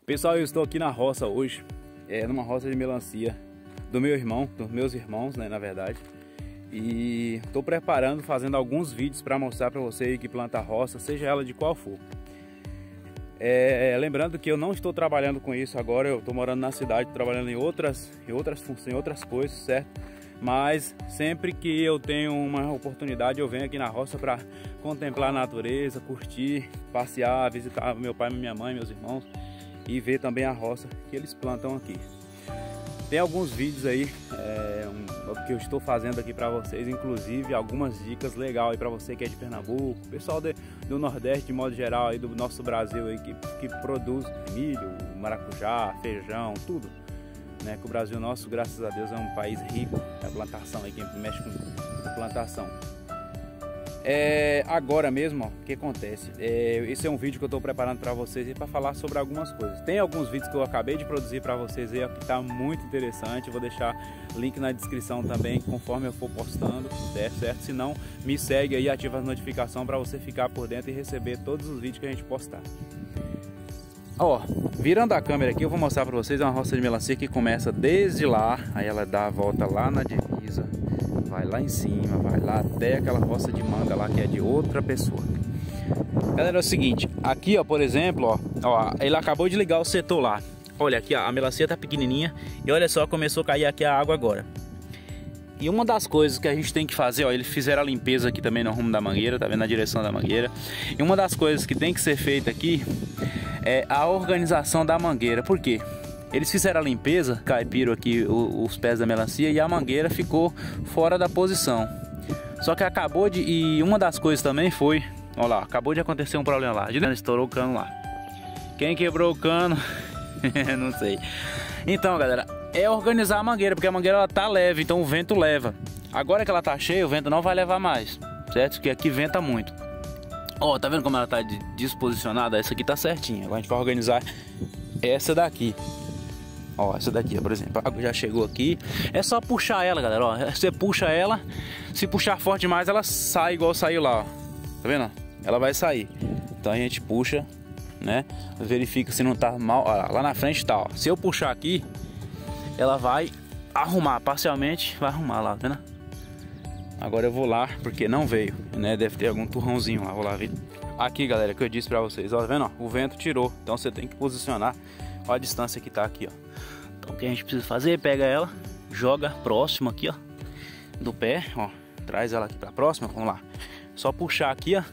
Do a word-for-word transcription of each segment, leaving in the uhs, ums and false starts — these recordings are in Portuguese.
Pessoal, eu estou aqui na roça hoje, é numa roça de melancia do meu irmão, dos meus irmãos, né, na verdade. E estou preparando, fazendo alguns vídeos para mostrar para você que planta roça, seja ela de qual for. É, lembrando que eu não estou trabalhando com isso agora, eu estou morando na cidade, trabalhando em outras, em outras funções, em outras coisas, certo? Mas sempre que eu tenho uma oportunidade, eu venho aqui na roça para contemplar a natureza, curtir, passear, visitar meu pai, minha mãe, meus irmãos e ver também a roça que eles plantam aqui. Tem alguns vídeos aí é, um, que eu estou fazendo aqui para vocês, inclusive algumas dicas legais aí para você que é de Pernambuco, pessoal de, do Nordeste de modo geral aí do nosso Brasil aí que, que produz milho, maracujá, feijão, tudo, né? Que o Brasil nosso, graças a Deus, é um país rico na plantação aí, quem mexe com, com plantação. É, agora mesmo, ó, o que acontece? É, esse é um vídeo que eu estou preparando para vocês para falar sobre algumas coisas. Tem alguns vídeos que eu acabei de produzir para vocês aí, ó, que está muito interessante. Vou deixar link na descrição também, conforme eu for postando, certo? certo? Se não, me segue aí e ativa as notificações para você ficar por dentro e receber todos os vídeos que a gente postar. Ó, virando a câmera aqui, eu vou mostrar para vocês uma roça de melancia que começa desde lá, aí ela dá a volta lá na divisa, vai lá em cima, vai lá até aquela roça de manga lá que é de outra pessoa. Galera, é o seguinte, aqui ó, por exemplo, ó, ó, ele acabou de ligar o setor lá. Olha aqui, ó, a melancia tá pequenininha e olha só, começou a cair aqui a água agora. E uma das coisas que a gente tem que fazer, ó, eles fizeram a limpeza aqui também no rumo da mangueira, tá vendo, na direção da mangueira. E uma das coisas que tem que ser feita aqui é a organização da mangueira. Por quê? Eles fizeram a limpeza, caipiram aqui os, os pés da melancia e a mangueira ficou fora da posição. Só que acabou de... E uma das coisas também foi... Olha lá, acabou de acontecer um problema lá. Estourou o cano lá. Quem quebrou o cano? Não sei. Então, galera, é organizar a mangueira, porque a mangueira ela tá leve, então o vento leva. Agora que ela tá cheia, o vento não vai levar mais, certo? Porque aqui venta muito. Ó, tá vendo como ela tá disposicionada? Essa aqui tá certinha. Agora a gente vai organizar essa daqui. Ó, essa daqui, ó, por exemplo, a água já chegou aqui. É só puxar ela, galera, ó. Você puxa ela, se puxar forte demais, ela sai igual saiu lá, ó. Tá vendo? Ela vai sair. Então a gente puxa, né? Verifica se não tá mal. Ó, lá na frente tá, ó. Se eu puxar aqui, ela vai arrumar, parcialmente vai arrumar lá, tá vendo? Agora eu vou lá, porque não veio, né? Deve ter algum turrãozinho lá, vou lá ver. Aqui, galera, que eu disse pra vocês, ó, tá vendo? Ó, o vento tirou, então você tem que posicionar. Ó a distância que tá aqui, ó. Então o que a gente precisa fazer, pega ela, joga próximo aqui, ó, do pé, ó. Traz ela aqui pra próxima, vamos lá. Só puxar aqui, ó,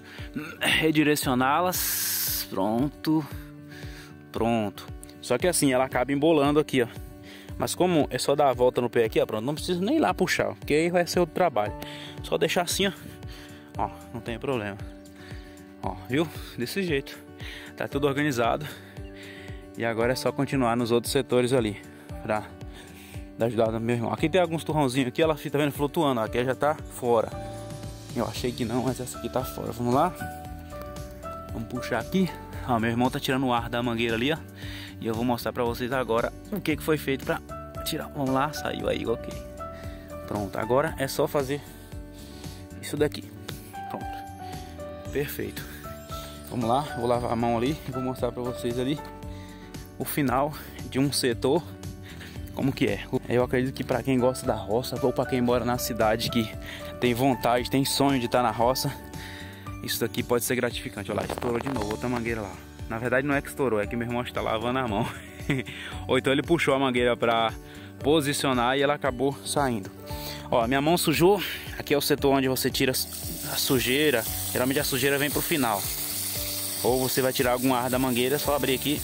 redirecioná-las, pronto, pronto. Só que assim, ela acaba embolando aqui, ó. Mas como é só dar a volta no pé aqui, ó, pronto, não precisa nem ir lá puxar, ó, porque aí vai ser outro trabalho. Só deixar assim, ó, ó, não tem problema. Ó, viu? Desse jeito. Tá tudo organizado. E agora é só continuar nos outros setores ali, pra ajudar o meu irmão. Aqui tem alguns turrãozinhos aqui, ela fica, tá vendo, flutuando, ó, aqui já tá fora. Eu achei que não, mas essa aqui tá fora. Vamos lá. Vamos puxar aqui. Ó, meu irmão tá tirando o ar da mangueira ali, ó. E eu vou mostrar pra vocês agora o que que foi feito pra tirar. Vamos lá, saiu aí, ok. Pronto, agora é só fazer isso daqui. Pronto. Perfeito. Vamos lá, vou lavar a mão ali e vou mostrar pra vocês ali o final de um setor, como que é. Eu acredito que para quem gosta da roça ou para quem mora na cidade que tem vontade, tem sonho de estar na roça, isso daqui pode ser gratificante. Olha lá, estourou de novo outra mangueira lá. Na verdade não é que estourou, é que meu irmão está lavando a mão. Ou então ele puxou a mangueira para posicionar e ela acabou saindo. Ó, minha mão sujou. Aqui é o setor onde você tira a sujeira. Geralmente a sujeira vem pro final. Ou você vai tirar algum ar da mangueira, é só abrir aqui.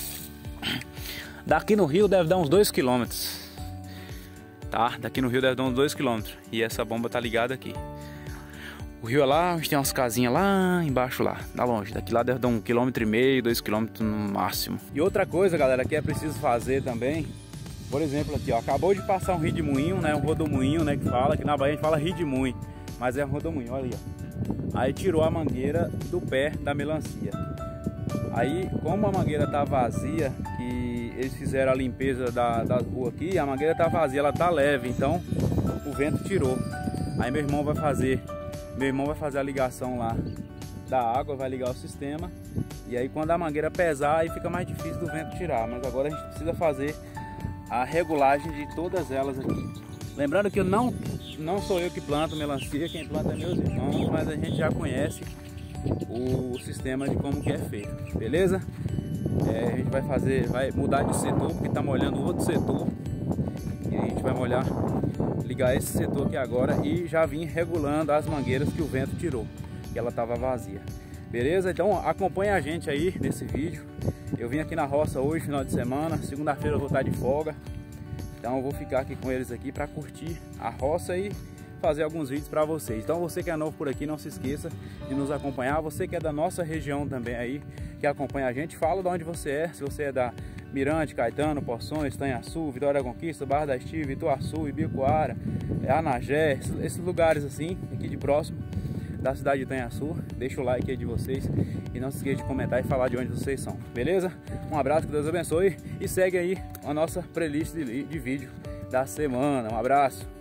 Daqui no rio deve dar uns dois quilômetros. Tá? Daqui no rio deve dar uns dois quilômetros. E essa bomba tá ligada aqui. O rio é lá, a gente tem umas casinhas lá embaixo lá, tá longe. Daqui lá deve dar um quilômetro e meio, dois quilômetros no máximo. E outra coisa, galera, que é preciso fazer também. Por exemplo aqui, ó, acabou de passar um rio de moinho, né? Um rodomoinho, né? Que fala, que na Bahia a gente fala rio de moinho. Mas é um rodomoinho, olha ali, ó. Aí tirou a mangueira do pé da melancia. Aí, como a mangueira tá vazia, que eles fizeram a limpeza da, da rua aqui, a mangueira tá vazia, ela tá leve, então o vento tirou. Aí meu irmão vai fazer, meu irmão vai fazer a ligação lá da água, vai ligar o sistema. E aí quando a mangueira pesar, aí fica mais difícil do vento tirar. Mas agora a gente precisa fazer a regulagem de todas elas aqui. Lembrando que eu não, não sou eu que planto melancia, quem planta é meus irmãos, mas a gente já conhece o sistema de como que é feito, beleza? É, a gente vai fazer, vai mudar de setor, porque está molhando outro setor. E a gente vai molhar, ligar esse setor aqui agora e já vim regulando as mangueiras que o vento tirou, que ela estava vazia. Beleza? Então acompanha a gente aí nesse vídeo. Eu vim aqui na roça hoje, final de semana. Segunda-feira eu vou estar de folga. Então eu vou ficar aqui com eles aqui para curtir a roça e fazer alguns vídeos para vocês. Então você que é novo por aqui, não se esqueça de nos acompanhar. Você que é da nossa região também aí, que acompanha a gente, fala de onde você é. Se você é da Mirante, Caetano, Poções, Tanhaçu, Vitória da Conquista, Barra da Estiva, Ituaçu, Ibicoara, Anagé, esses lugares assim, aqui de próximo da cidade de Tanhaçu, deixa o like aí de vocês e não se esqueça de comentar e falar de onde vocês são, beleza? Um abraço, que Deus abençoe e segue aí a nossa playlist de, de vídeo da semana. Um abraço!